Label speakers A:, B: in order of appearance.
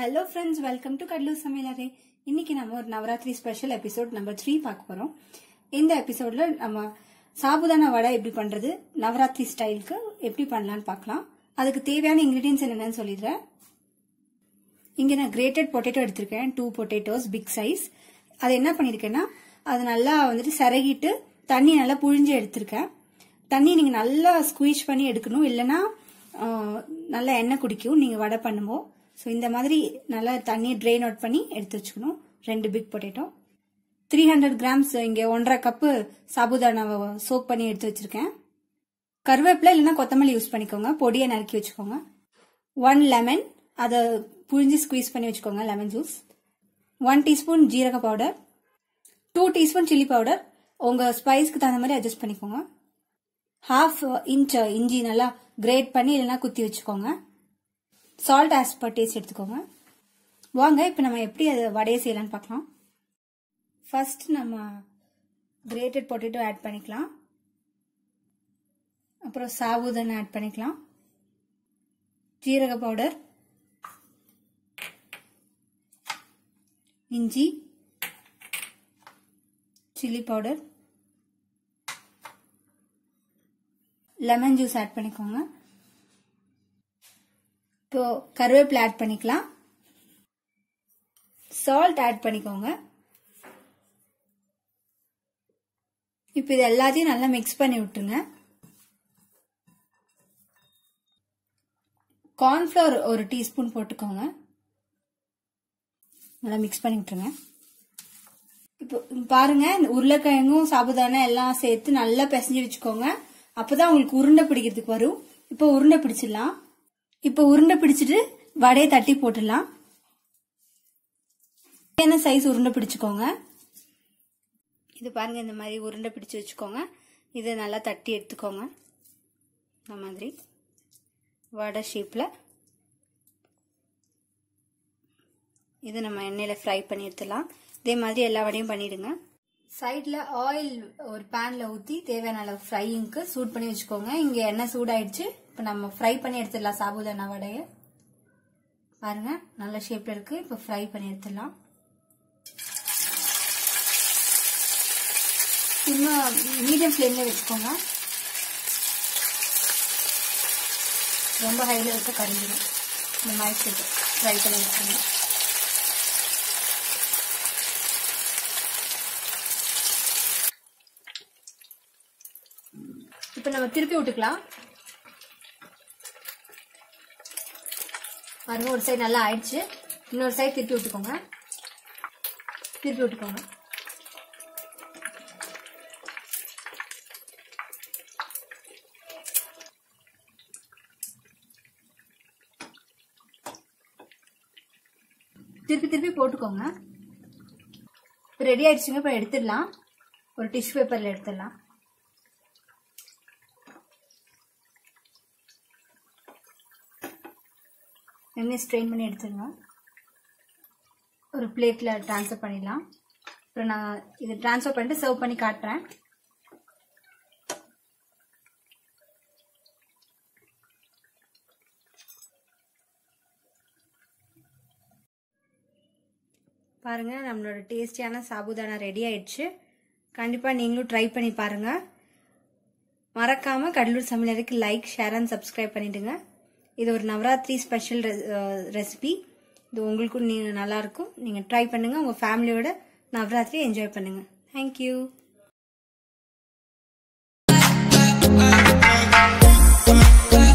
A: Hello friends, welcome to Kadlu Samilare. இன்னைக்கு நம்ம ஒரு நவராத்திரி ஸ்பெஷல் எபிசோட் நம்பர் 3 பார்க்க போறோம். இந்த எபிசோட்ல நம்ம சாபுதானா வடை எப்படி பண்றது, நவராத்திரி ஸ்டைலுக்கு எப்படி பண்ணலாம்னு பார்க்கலாம். அதுக்கு தேவையான இன்கிரிடியன்ஸ் என்னன்னு சொல்லிடுறேன். இங்க நான் கிரேட்டட் பொட்டேட்டோ எடுத்திருக்கேன், 2 பொட்டேட்டோஸ் பிக் சைஸ். அது என்ன பண்ணிருக்கேன்னா, அது நல்லா வந்துட்டு சரகிட்டு தண்ணி நல்லா புழிஞ்சு எடுத்திருக்கேன். தண்ணி நீங்க நல்லா ஸ்குவீஸ் பண்ணி எடுக்கணும், இல்லைன்னா நல்லா எண்ணெய் குடிக்கும் நீங்க வடை பண்ணும்போது. ஸோ இந்த மாதிரி நல்லா தண்ணியை ட்ரெயின் அவுட் பண்ணி எடுத்து வச்சுக்கணும். 2 பிக் பொட்டேட்டோ, 300 கிராம்ஸ், இங்கே 1.5 கப்பு சாபுதானாவை சோக் பண்ணி எடுத்து வச்சிருக்கேன். கருவேப்பிலை இல்லைன்னா கொத்தமல்லி யூஸ் பண்ணிக்கோங்க, பொடியை நறுக்கி வச்சுக்கோங்க. 1 லெமன், அதை புழிஞ்சு ஸ்குவீஸ் பண்ணி வச்சுக்கோங்க, லெமன் ஜூஸ். 1 டீஸ்பூன் ஜீரக பவுடர், 2 டீஸ்பூன் சில்லி பவுடர், உங்க ஸ்பைஸ்க்கு தகுந்த மாதிரி அட்ஜஸ்ட் பண்ணிக்கோங்க. 1/2 இன்ச் இஞ்சி நல்லா கிரேட் பண்ணி இல்லைன்னா குத்தி வச்சுக்கோங்க. சால்ட் ஆஸ் பர் டேஸ்ட் எடுத்துக்கோங்க. வாங்க இப்போ நம்ம எப்படி அதை வடையை செய்யலான்னு பார்க்கலாம். ஃபர்ஸ்ட் நம்ம கிரேட்டட் பொட்டேட்டோ ஆட் பண்ணிக்கலாம். அப்புறம் சாபுதானா ஆட் பண்ணிக்கலாம். ஜீரக பவுடர், இஞ்சி, chilli powder, lemon juice add பண்ணிக்கோங்க. இப்போ கருவேப்பிலை ஆட் பண்ணிக்கலாம். சால்ட் ஆட் பண்ணிக்கோங்க. இப்போ இது எல்லாத்தையும் நல்லா மிக்ஸ் பண்ணி விட்டுருங்க. கார்ன்ஃப்ளவர் 1 டீஸ்பூன் போட்டுக்கோங்க. நல்லா மிக்ஸ் பண்ணி விட்டுருங்க. இப்போ பாருங்க, உருளைக்கிழங்கும் சாபுதானா எல்லாம் சேர்த்து நல்லா பிசைஞ்சு வச்சுக்கோங்க. அப்பதான் உங்களுக்கு உருண்டை பிடிக்கிறதுக்கு வரும். இப்போ உருண்டை பிடிச்சிடலாம். இப்போ உருண்டை பிடிச்சிட்டு வடையை தட்டி போட்டுடலாம். என்ன சைஸ் உருண்டை பிடிச்சுக்கோங்க. இது பாருங்க, இந்த மாதிரி உருண்டை பிடிச்சு வச்சுக்கோங்க. இதை நல்லா தட்டி எடுத்துக்கோங்க. இந்த மாதிரி வடை ஷேப்ல இது நம்ம எண்ணெயில ஃப்ரை பண்ணி எடுத்துடலாம். இதே மாதிரி எல்லா வடையும் பண்ணிடுங்க. சைட்ல ஆயில் ஒரு பேன்ல ஊத்தி தேவையான அளவு ஃப்ரையிங்க்கு சூட் பண்ணி வச்சுக்கோங்க. இங்க எண்ணெய் சூடாயிடுச்சு. இப்போ நம்ம ஃப்ரை பண்ணி எடுத்துடலாம் சாபுதானா வடையை. பாருங்க, நல்ல ஷேப்ல இருக்கு. இப்போ ஃப்ரை பண்ணி எடுத்துடலாம். இன்னும் மீடியம் ஃப்ளேம்ல வச்சுக்கோங்க. ரொம்ப ஹைல வச்சு கரைஞ்சிடும். இந்த மாதிரி ஃப்ரை பண்ணி எடுத்துக்கோங்க. இப்போ நம்ம திருப்பி விட்டுக்கலாம். பாருங்க, ஒரு சைடு நல்லா ஆயிடுச்சு. இன்னொரு சைடு திருப்பி விட்டுக்கோங்க. திருப்பி விட்டுக்கோங்க. திருப்பி திருப்பி போட்டுக்கோங்க. இப்போ ரெடி ஆயிடுச்சுங்க. இப்போ எடுத்துடலாம். ஒரு டிஷ்யூ பேப்பர்ல எடுத்துடலாம். எண்ணெய் ஸ்ட்ரெயின் பண்ணி எடுத்துருங்க. ஒரு பிளேட்ல ட்ரான்ஸ்ஃபர் பண்ணிடலாம். அப்புறம் நான் இதை ட்ரான்ஸ்ஃபர் பண்ணிட்டு சர்வ் பண்ணி காட்டுறேன். பாருங்க, நம்மளோட டேஸ்டியான சாபுதானா ரெடி ஆயிடுச்சு. கண்டிப்பா நீங்களும் ட்ரை பண்ணி பாருங்க. மறக்காம கடலூர் சமையலறைக்கு லைக், ஷேர் அண்ட் சப்ஸ்கிரைப் பண்ணிடுங்க. இது ஒரு நவராத்திரி ஸ்பெஷல் ரெசிபி. இது உங்களுக்கும் நல்லா இருக்கும். நீங்க ட்ரை பண்ணுங்க. உங்க ஃபேமிலியோட நவராத்திரி என்ஜாய் பண்ணுங்க. தேங்க்யூ.